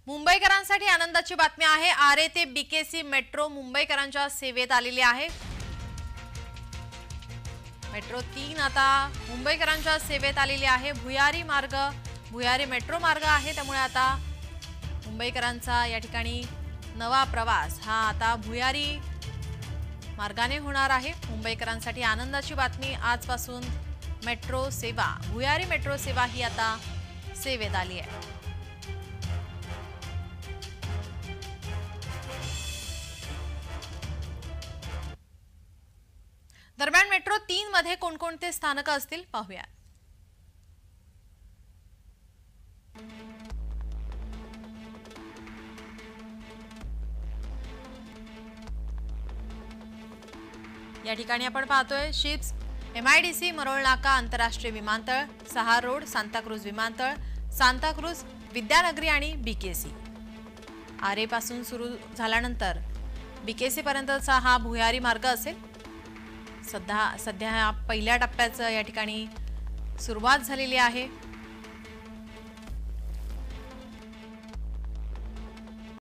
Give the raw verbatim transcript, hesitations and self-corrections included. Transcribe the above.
मुंबईकरांसाठी आनंदाची बातमी आहे। आरे ते बीकेसी मेट्रो मुंबईकरांच्या सेवेत आलेली आहे। मेट्रो तीन आता मुंबईकरांच्या सेवेत आलेली आहे। भुयारी मार्ग भुयारी मेट्रो मार्ग आहे, त्यामुळे आता मुंबईकरांचा या ठिकाणी नवा प्रवास हा आता भुयारी मार्गाने होणार आहे। मुंबईकरांसाठी आनंदाची बातमी, आजपासून मेट्रो सेवा भुयारी मेट्रो सेवा ही आता सेवेत आली आहे। दरम्यान मेट्रो तीन मध्ये कोणकोणते स्थानक असतील पाहूया। या ठिकाणी आपण पाहतोय शिप्स, एमआयडीसी, मरोळ नाका आंतरराष्ट्रीय विमानतळ, सहार रोड, सांताक्रूज विमानतळ, सांताक्रूज, विद्यानगरी आणि बीकेसी। आरे पासून सुरू झाल्यानंतर बीकेसी पर्यंतचा हा भुयारी मार्ग असेल। सध्या सध्या पहिल्या टप्प्याचं या ठिकाणी सुरुवात झालेली आहे।